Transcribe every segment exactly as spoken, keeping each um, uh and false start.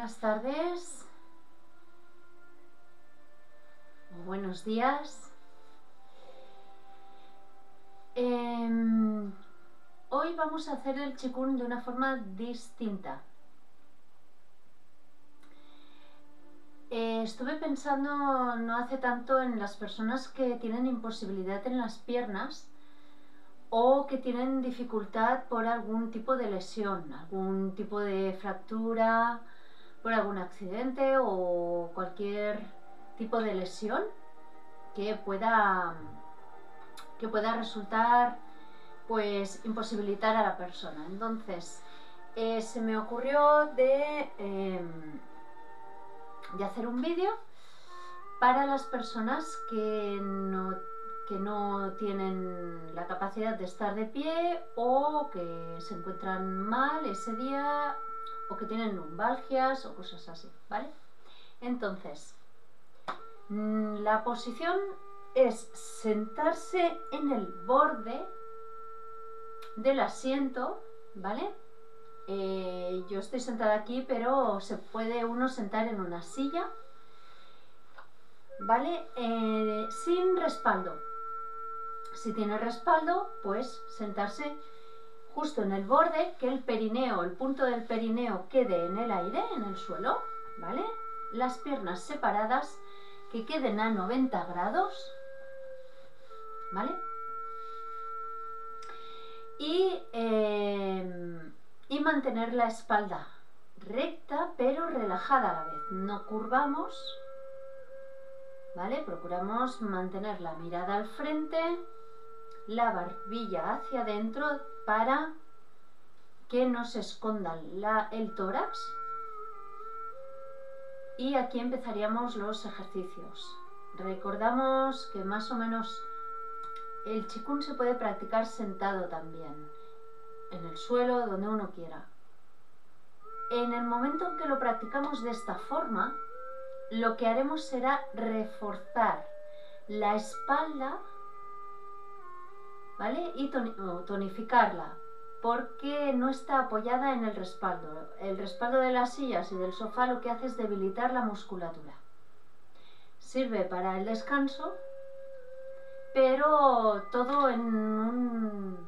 Buenas tardes o buenos días. Eh, hoy vamos a hacer el Qigong de una forma distinta. Eh, estuve pensando no hace tanto en las personas que tienen imposibilidad en las piernas o que tienen dificultad por algún tipo de lesión, algún tipo de fractura, por algún accidente o cualquier tipo de lesión que pueda, que pueda resultar pues imposibilitar a la persona. Entonces eh, se me ocurrió de, eh, de hacer un vídeo para las personas que no, que no tienen la capacidad de estar de pie o que se encuentran mal ese día o que tienen lumbalgias o cosas así, ¿vale? Entonces, la posición es sentarse en el borde del asiento, ¿vale? Eh, yo estoy sentada aquí, pero se puede uno sentar en una silla, ¿vale? Eh, sin respaldo. Si tiene respaldo, pues sentarse justo en el borde, que el perineo, el punto del perineo quede en el aire, en el suelo, ¿vale? Las piernas separadas, que queden a noventa grados, ¿vale? Y, eh, y mantener la espalda recta, pero relajada a la vez. No curvamos, ¿vale? Procuramos mantener la mirada al frente, la barbilla hacia adentro para que no se esconda la, el tórax. Y aquí empezaríamos los ejercicios. Recordamos que más o menos el Qigong se puede practicar sentado también, en el suelo, donde uno quiera. En el momento en que lo practicamos de esta forma, lo que haremos será reforzar la espalda, ¿vale? Y tonificarla, porque no está apoyada en el respaldo. El respaldo de las sillas y del sofá lo que hace es debilitar la musculatura. Sirve para el descanso, pero todo en un...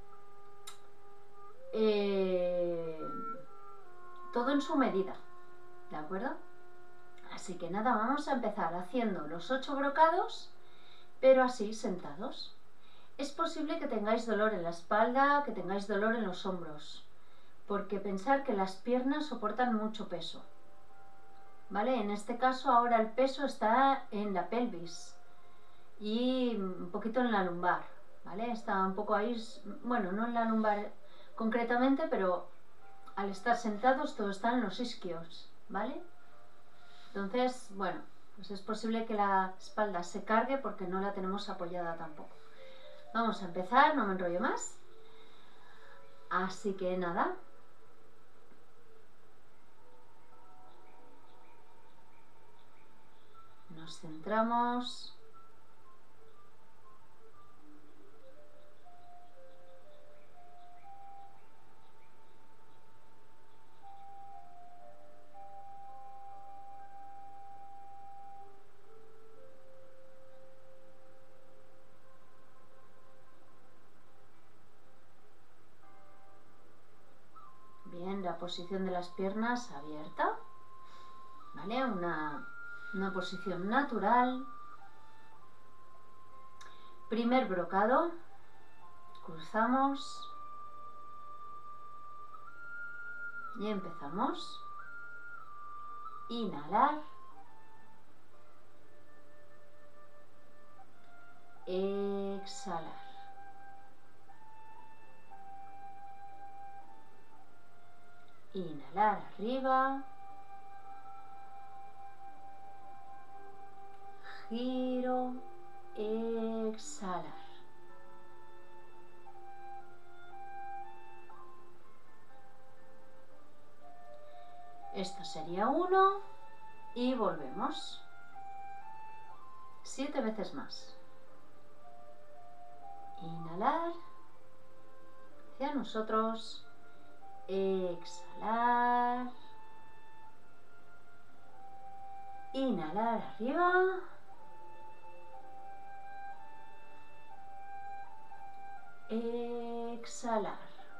Eh, todo en su medida, ¿de acuerdo? Así que nada, vamos a empezar haciendo los ocho brocados, pero así sentados. Es posible que tengáis dolor en la espalda, que tengáis dolor en los hombros, porque pensar que las piernas soportan mucho peso, ¿vale? En este caso ahora el peso está en la pelvis y un poquito en la lumbar, ¿vale? Está un poco ahí, bueno, no en la lumbar concretamente, pero al estar sentados todo está en los isquios, ¿vale? Entonces, bueno, pues es posible que la espalda se cargue porque no la tenemos apoyada tampoco. Vamos a empezar, no me enrollo más. Así que nada. Nos centramos. Bien, la posición de las piernas abierta, ¿vale? Una, una posición natural. Primer brocado, cruzamos y empezamos. Inhalar, exhalar. Inhalar arriba, giro, exhalar. Esto sería uno y volvemos. Siete veces más. Inhalar hacia nosotros, exhalar, Inhalar arriba. Exhalar.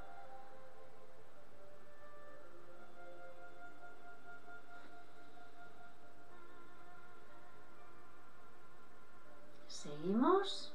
Seguimos.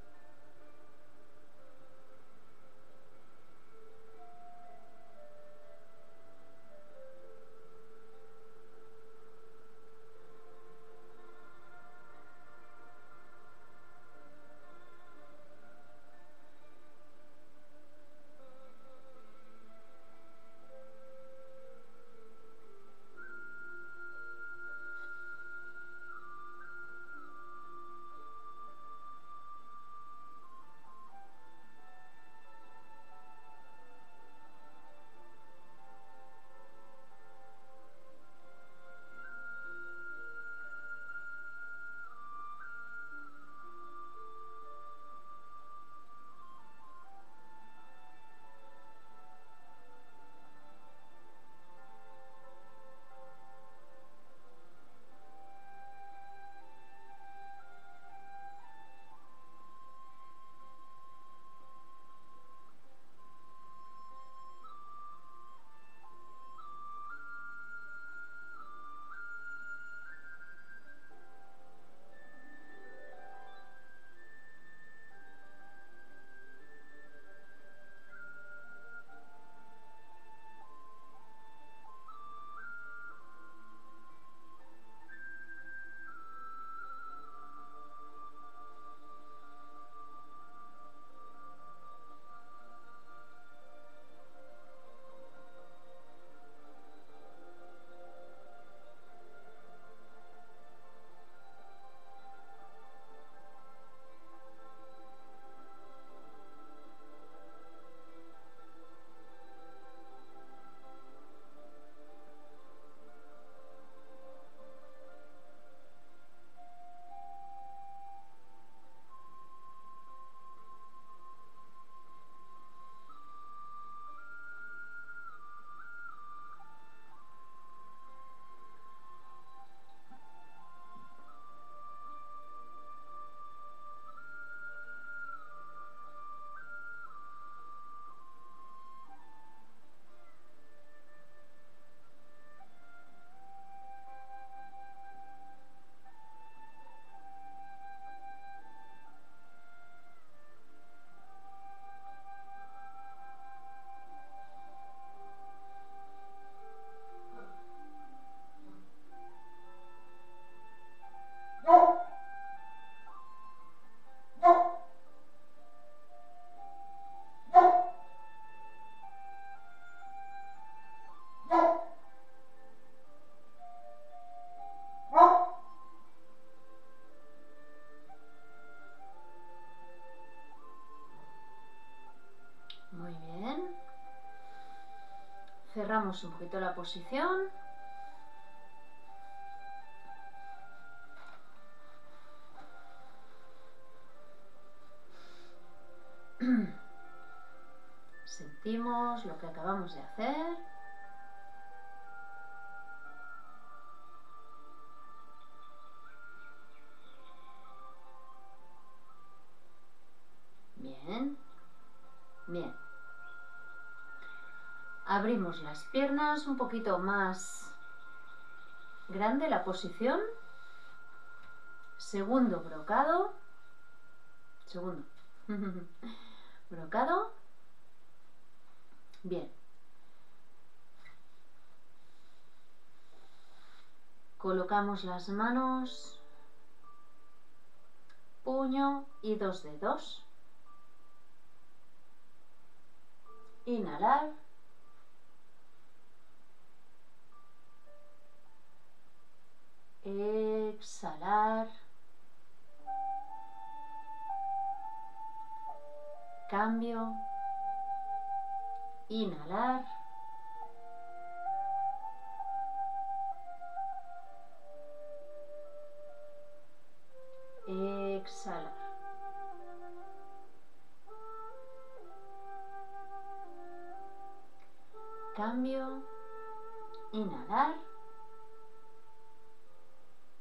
Muy bien. Cerramos un poquito la posición. Sentimos lo que acabamos de hacer. Bien. Bien. Abrimos las piernas un poquito más grande la posición. Segundo brocado. Segundo. Brocado. Bien. Colocamos las manos, puño y dos dedos. Inhalar. Exhalar. Cambio. Inhalar. Exhalar. Cambio. Inhalar.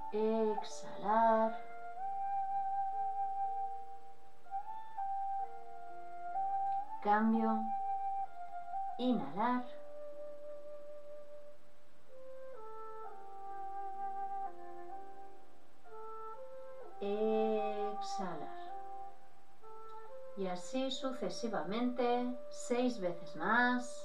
exhalar, cambio, inhalar, exhalar. Y así sucesivamente, seis veces más.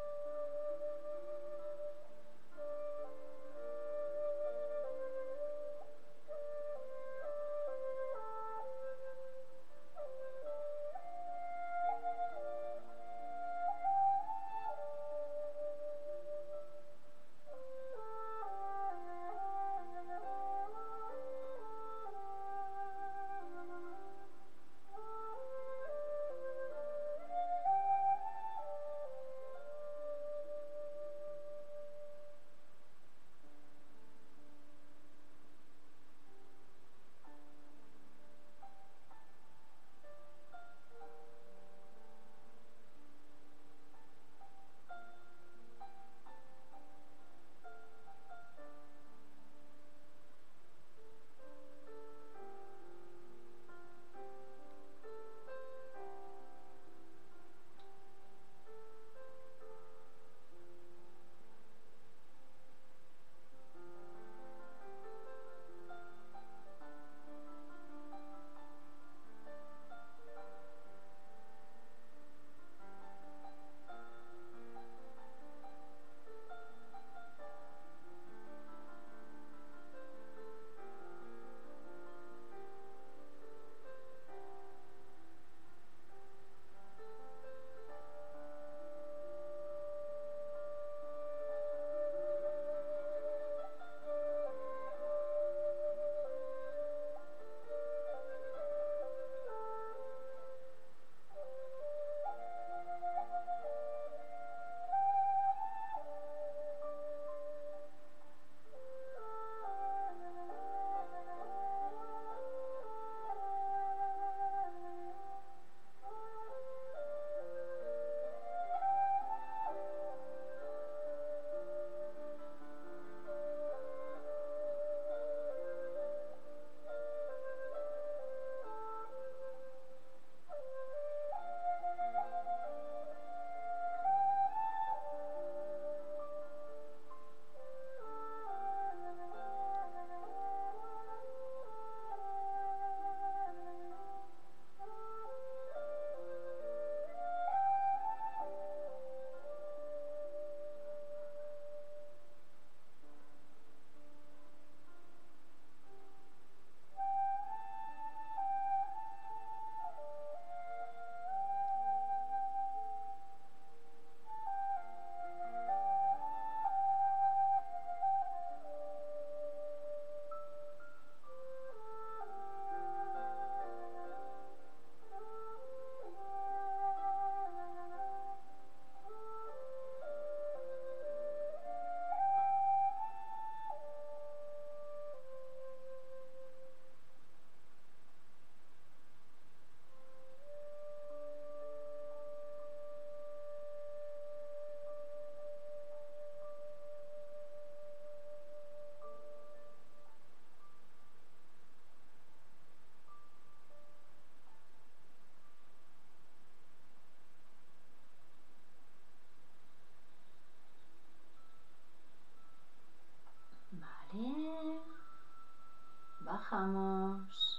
Bajamos,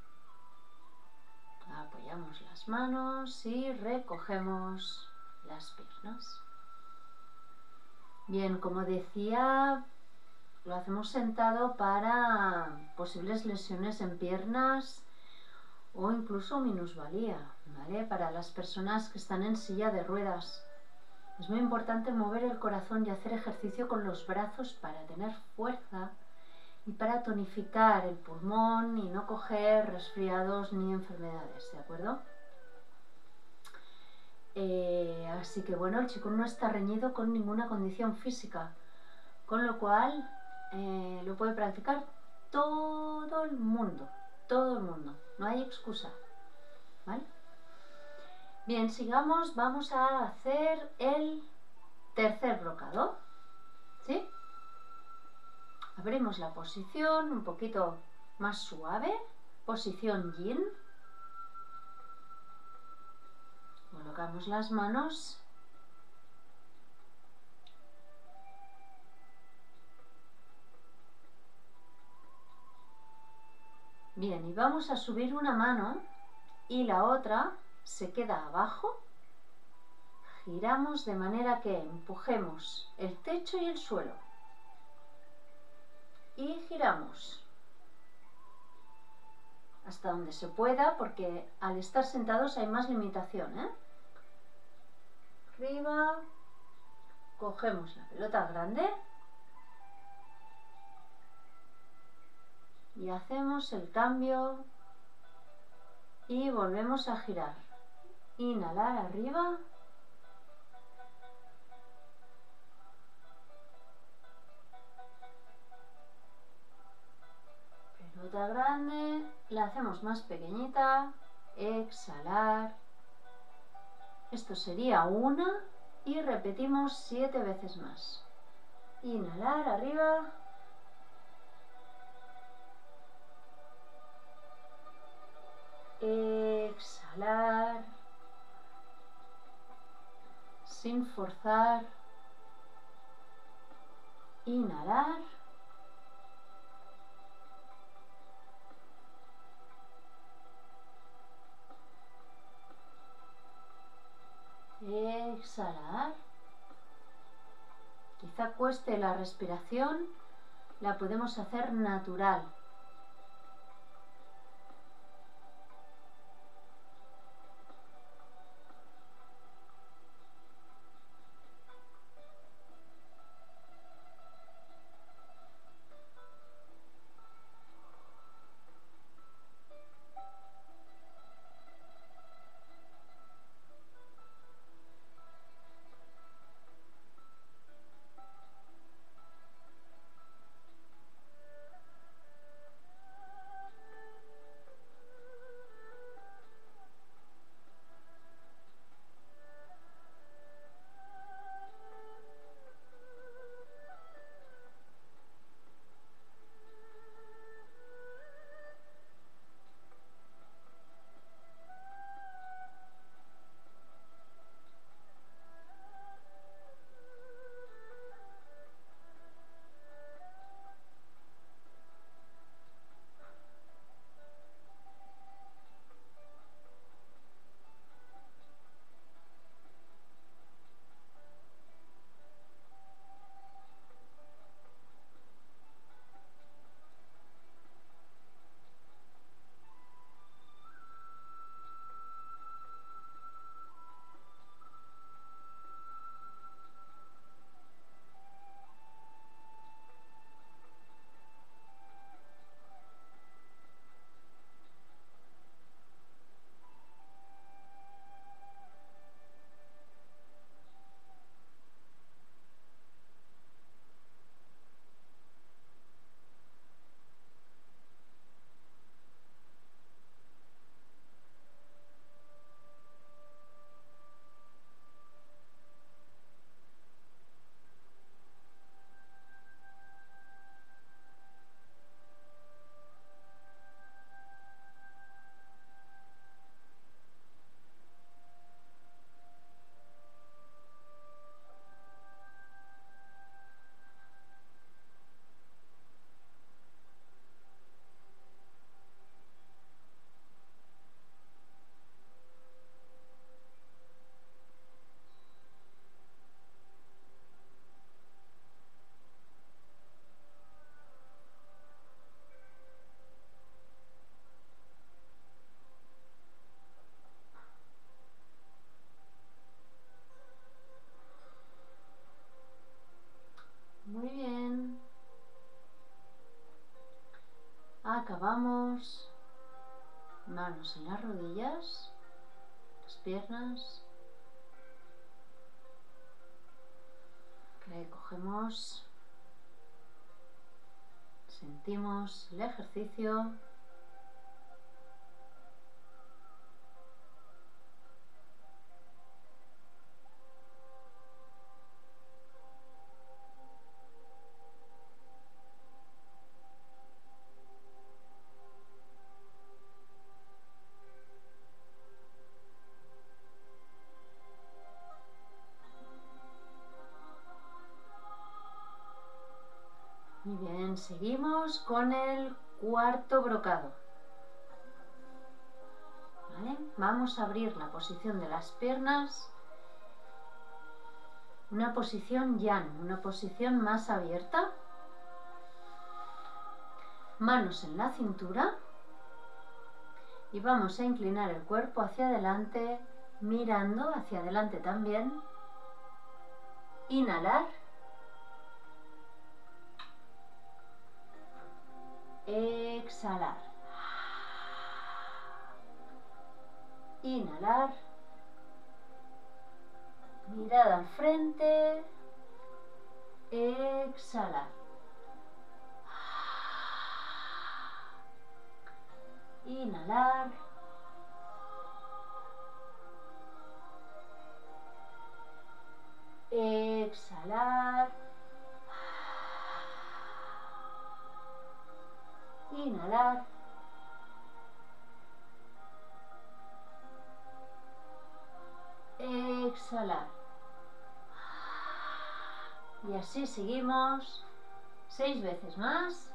apoyamos las manos y recogemos las piernas. Bien, como decía, lo hacemos sentado para posibles lesiones en piernas o incluso minusvalía, ¿vale? Para las personas que están en silla de ruedas. Es muy importante mover el corazón y hacer ejercicio con los brazos para tener fuerza y para tonificar el pulmón y no coger resfriados ni enfermedades, ¿de acuerdo? Eh, así que bueno, el Qigong no está reñido con ninguna condición física, con lo cual eh, lo puede practicar todo el mundo, todo el mundo, no hay excusa, ¿vale? Bien, sigamos, vamos a hacer el tercer brocado, ¿sí? A Abrimos la posición un poquito más suave, posición yin. Colocamos las manos. Bien, y vamos a subir una mano y la otra se queda abajo. Giramos de manera que empujemos el techo y el suelo. Y giramos hasta donde se pueda, porque al estar sentados hay más limitación, ¿eh? Arriba, cogemos la pelota grande y hacemos el cambio y volvemos a girar. Inhalar arriba. Pelota grande, la hacemos más pequeñita. Exhalar. Esto sería una y repetimos siete veces más. Inhalar arriba. Exhalar. Sin forzar. Inhalar. Exhalar. Quizá cueste la respiración, la podemos hacer natural. Muy bien. Acabamos. Manos en las rodillas, las piernas. Recogemos. Sentimos el ejercicio. Muy bien, seguimos con el cuarto brocado. ¿Vale? Vamos a abrir la posición de las piernas, una posición yan, una posición más abierta, manos en la cintura y vamos a inclinar el cuerpo hacia adelante, mirando hacia adelante también. Inhalar, exhalar, inhalar, mirada al frente, exhalar, inhalar, exhalar, inhalar, exhalar. Y así seguimos seis veces más.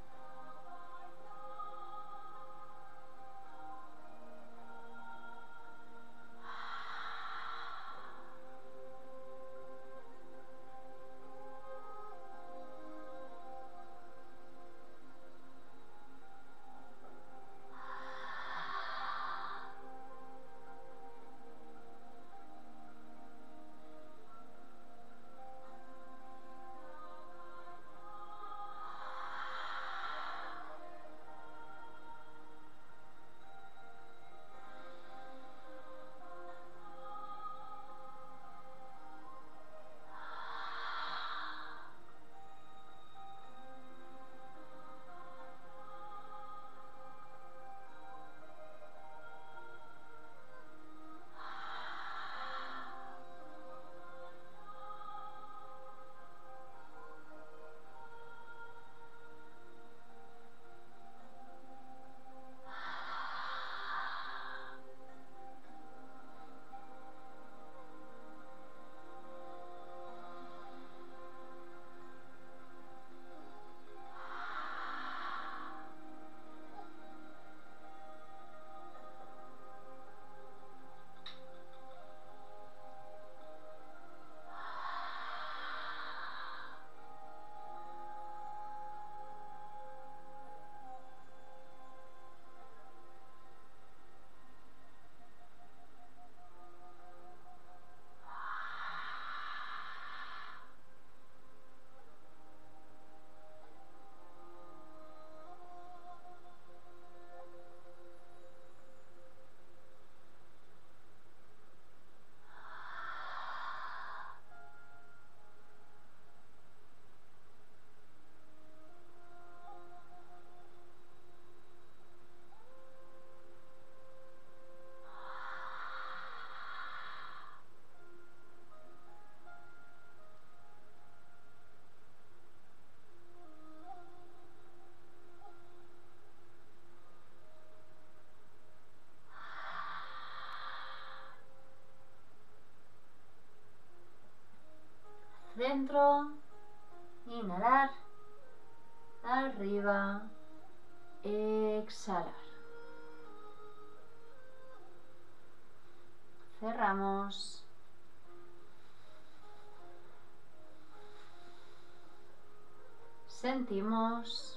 Dentro, inhalar, arriba, exhalar. Cerramos. Sentimos.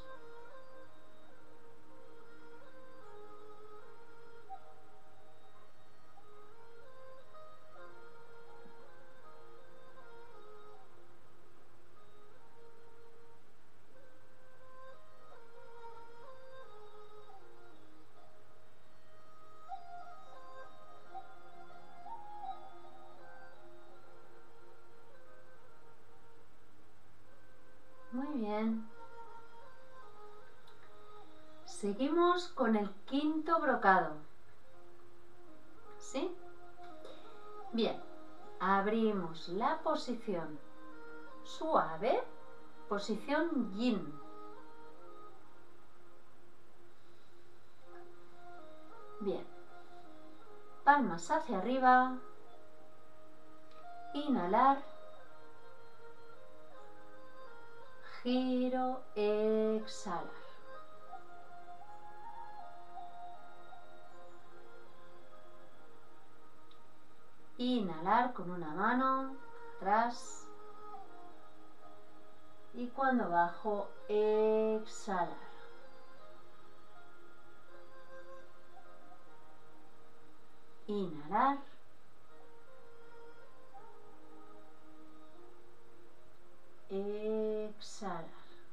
Muy bien. Seguimos con el quinto brocado. ¿Sí? Bien. Abrimos la posición suave, posición yin. Bien. Palmas hacia arriba. Inhalar. giro, exhalar. Inhalar con una mano, atrás. Y cuando bajo, exhalar. Inhalar. Exhalar.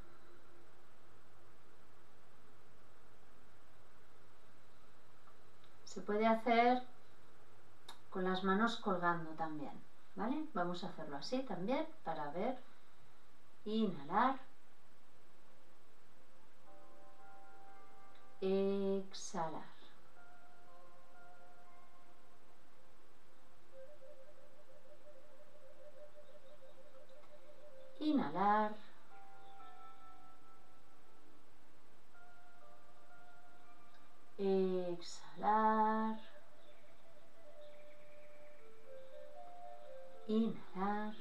Se puede hacer con las manos colgando también, ¿vale? Vamos a hacerlo así también para ver. Inhalar. Exhalar. Inhalar. Exhalar. Inhalar.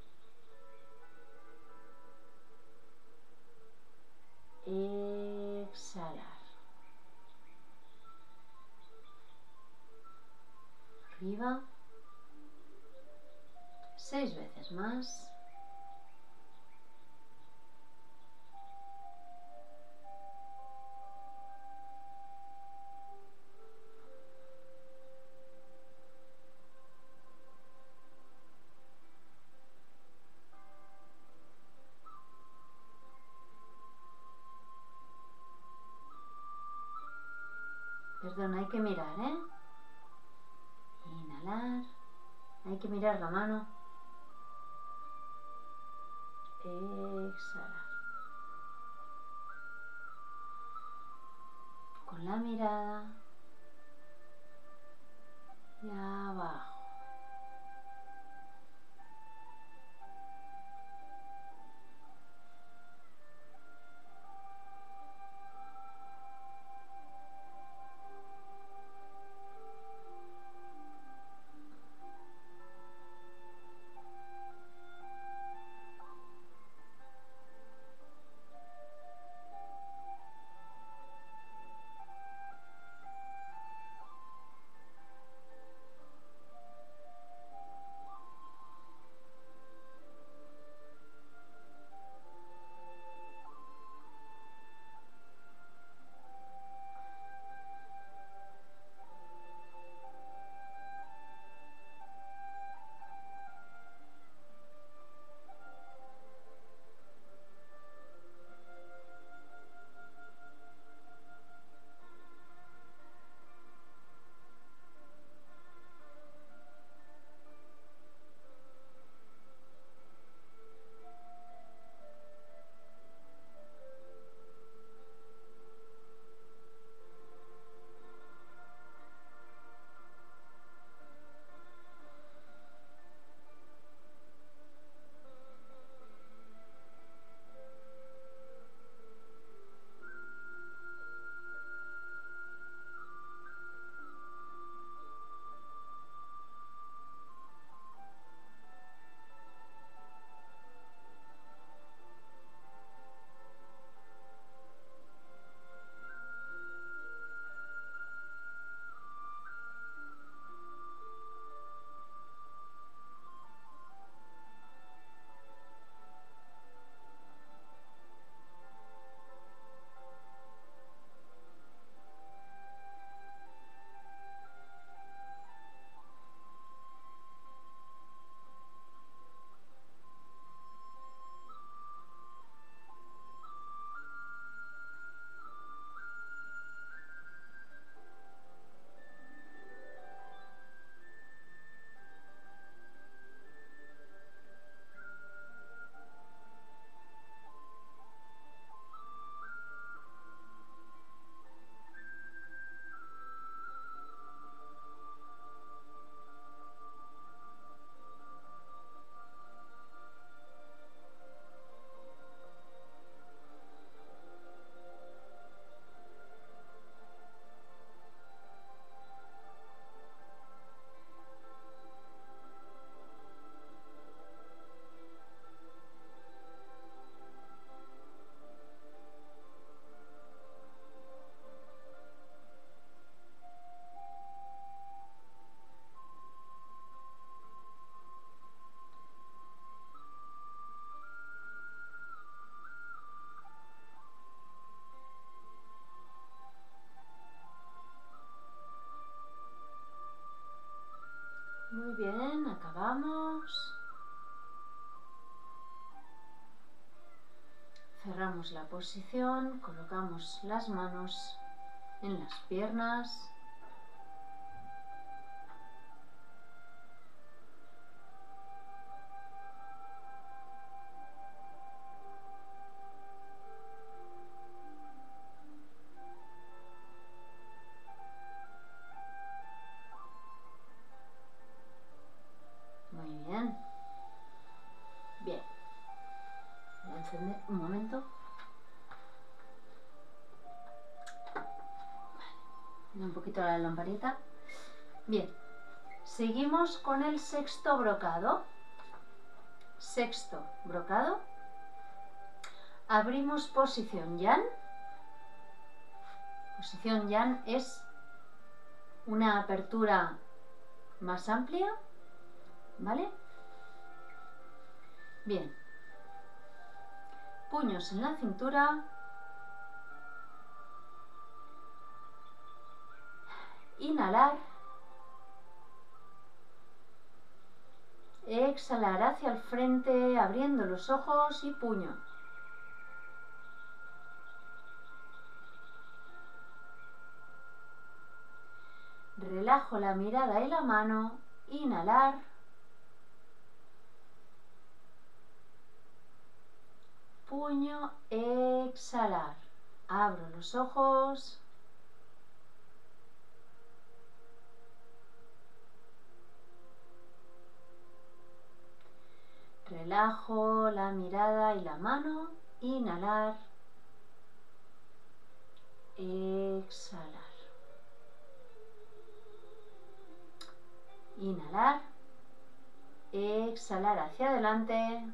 Exhalar. Arriba. Seis veces más. Perdón, hay que mirar, ¿eh? Inhalar. Hay que mirar la mano. Exhalar. Con la mirada. Y abajo. Cambiamos la posición, colocamos las manos en las piernas. Muy bien. Bien. Voy a encender un momento. Un poquito la lamparita. Bien, seguimos con el sexto brocado. Sexto brocado. Abrimos posición yan. Posición yan es una apertura más amplia, ¿vale? Bien. Puños en la cintura. Inhalar, exhalar hacia el frente, abriendo los ojos y puño. Relajo la mirada y la mano, inhalar, puño, exhalar. Abro los ojos. Relajo la mirada y la mano, inhalar, exhalar. Inhalar, exhalar hacia adelante.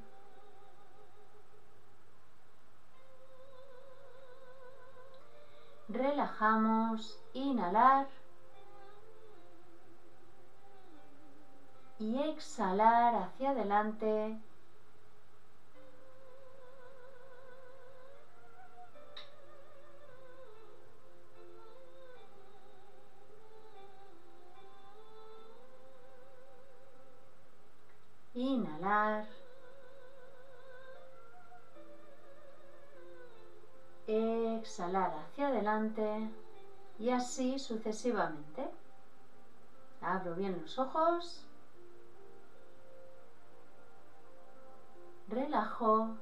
Relajamos, inhalar y exhalar hacia adelante. Inhalar, exhalar hacia adelante y así sucesivamente. Abro bien los ojos, relajo.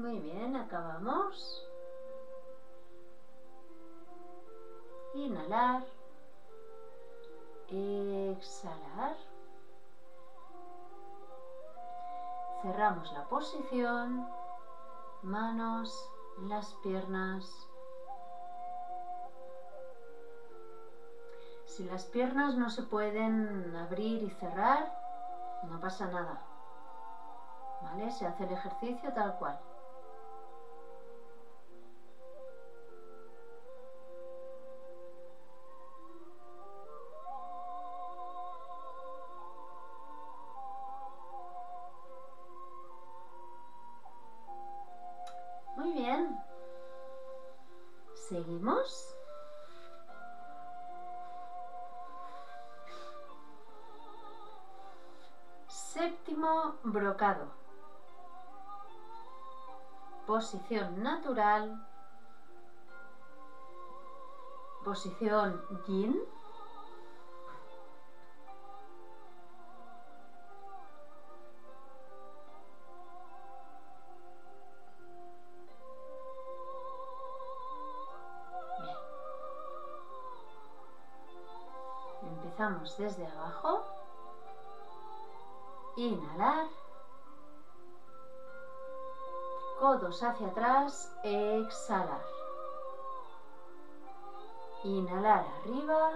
Muy bien, acabamos. Inhalar. Exhalar. Cerramos la posición. Manos en las piernas. Si las piernas no se pueden abrir y cerrar, no pasa nada. ¿Vale? Se hace el ejercicio tal cual. Muy bien. Seguimos. Séptimo brocado. Posición natural. Posición yin. Bien. Empezamos desde abajo. Inhalar. Codos hacia atrás. Exhalar. Inhalar arriba.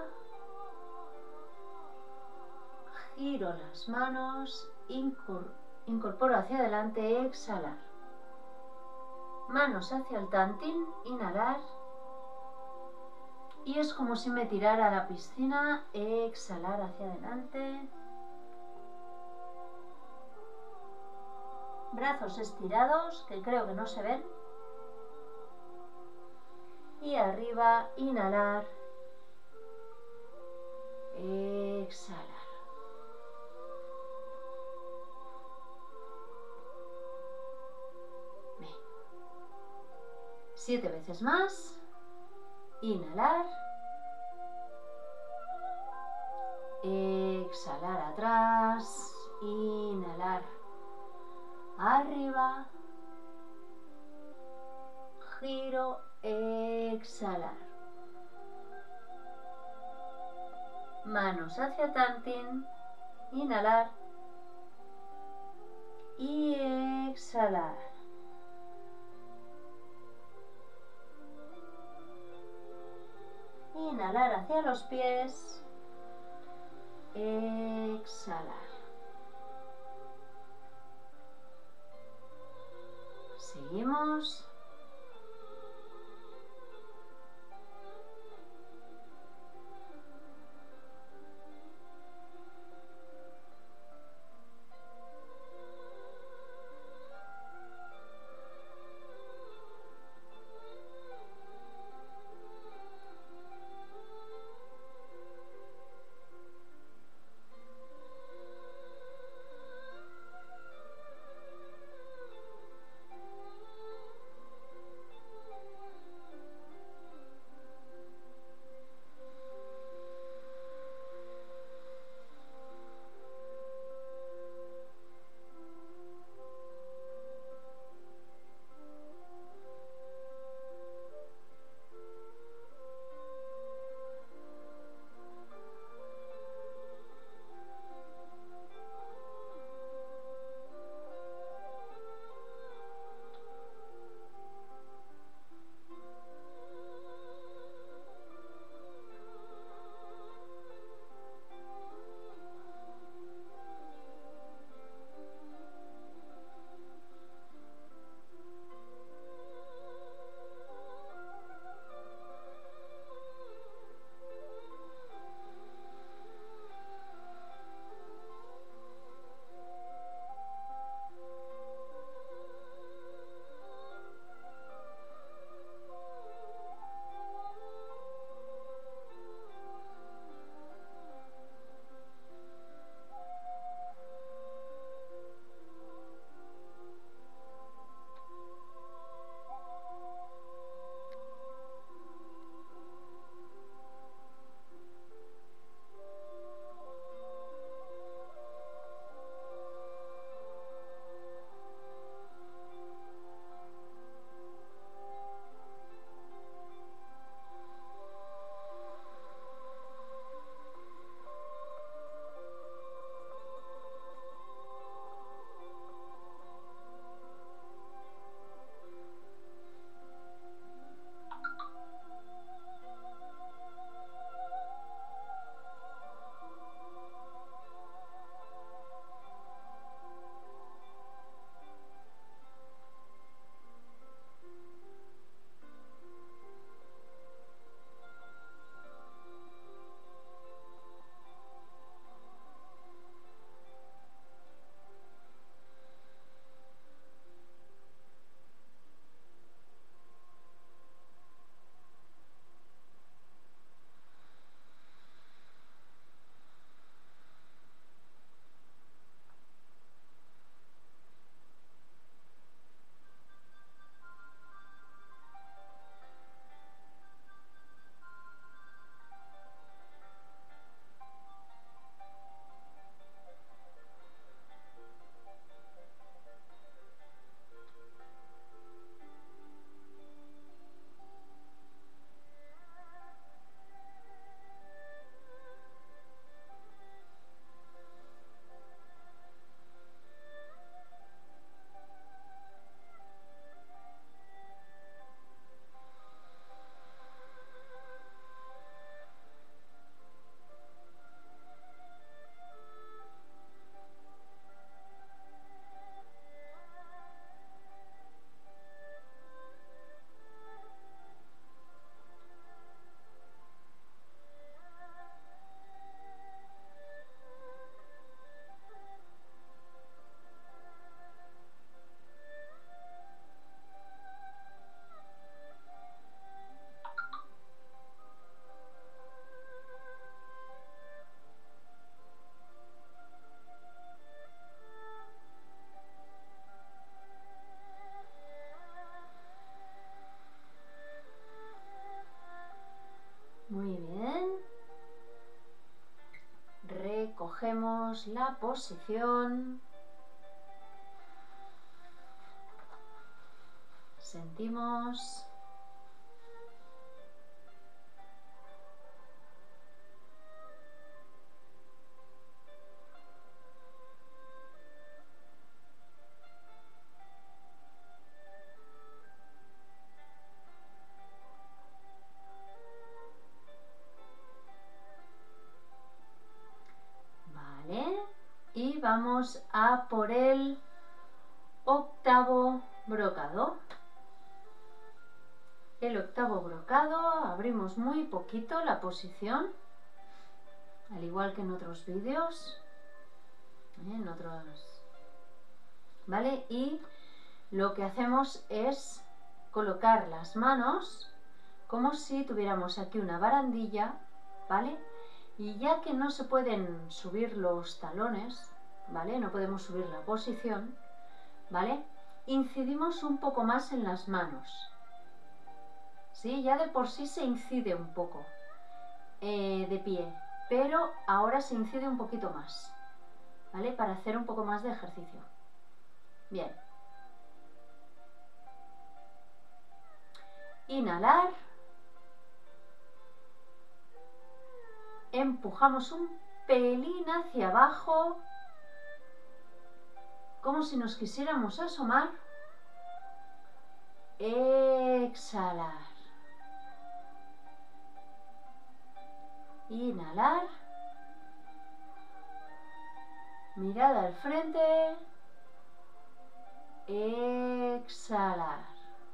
Giro las manos. Incorporo hacia adelante. Exhalar. Manos hacia el tantin. Inhalar. Y es como si me tirara a la piscina. Exhalar hacia adelante. Brazos estirados, que creo que no se ven. Y arriba, inhalar. Exhalar. Bien. Siete veces más. Inhalar. Exhalar atrás. Inhalar. Arriba, giro, exhalar. Manos hacia tantin, inhalar y exhalar. Inhalar hacia los pies, exhalar. Seguimos. recogemos la posición. Sentimos. Vale. Y vamos a por el octavo brocado. El octavo brocado, abrimos muy poquito la posición, al igual que en otros vídeos, en otros, ¿vale? Y lo que hacemos es colocar las manos como si tuviéramos aquí una barandilla, ¿vale? Y ya que no se pueden subir los talones, ¿vale? No podemos subir la posición, ¿vale? Incidimos un poco más en las manos. ¿Sí? Ya de por sí se incide un poco eh, de pie, pero ahora se incide un poquito más, ¿vale? Para hacer un poco más de ejercicio. Bien. Inhalar. Empujamos un pelín hacia abajo, como si nos quisiéramos asomar. Exhalar. Inhalar. Mirada al frente. Exhalar.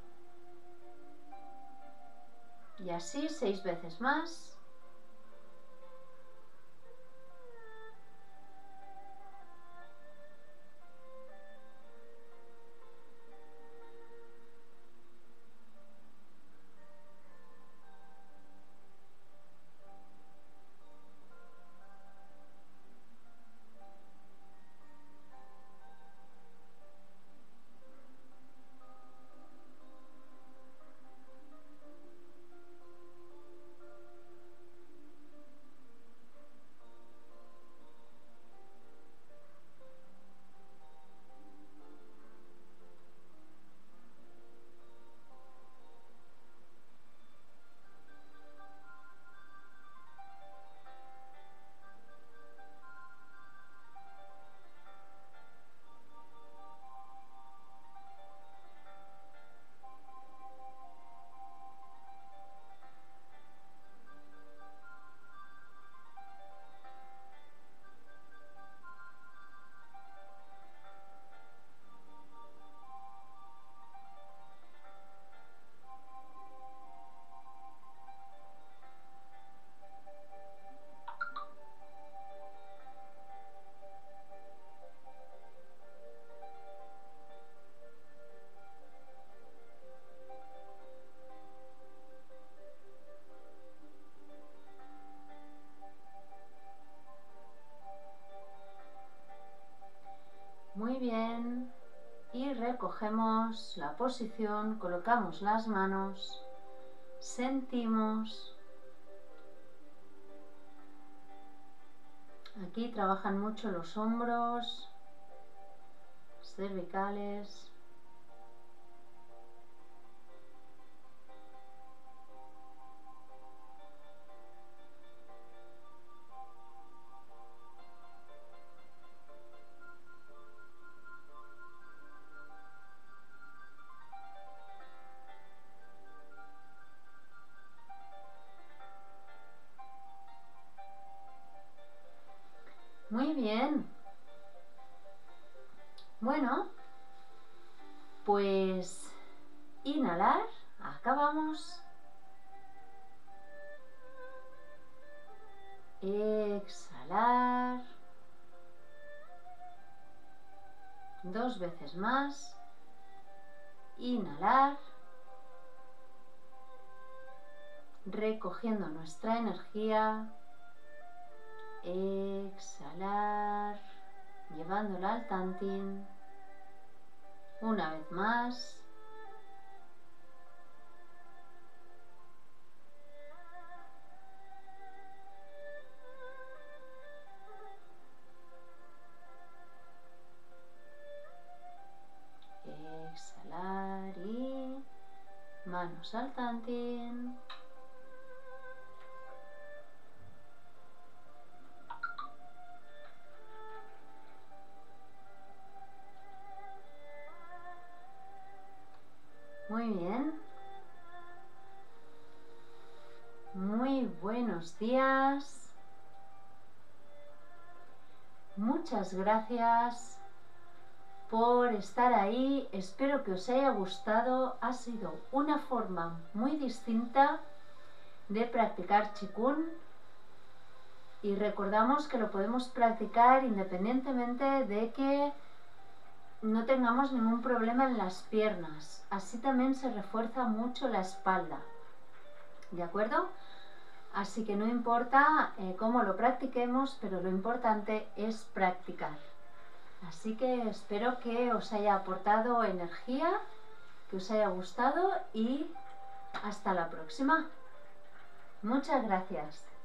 Y así seis veces más. Muy bien. Y recogemos la posición, colocamos las manos, sentimos. Aquí trabajan mucho los hombros, cervicales. Muy bien. Bueno, pues inhalar, acabamos. Exhalar. Dos veces más. Inhalar. Recogiendo nuestra energía. Exhalar. Llevándola al tantin. Una vez más. manos al tantín. Muy bien. Muy buenos días. Muchas gracias por estar ahí. Espero que os haya gustado. Ha sido una forma muy distinta de practicar Qigong. Y recordamos que lo podemos practicar independientemente de que no tengamos ningún problema en las piernas. Así también se refuerza mucho la espalda. ¿De acuerdo? Así que no importa eh, cómo lo practiquemos, pero lo importante es practicar. Así que espero que os haya aportado energía, que os haya gustado y hasta la próxima. Muchas gracias.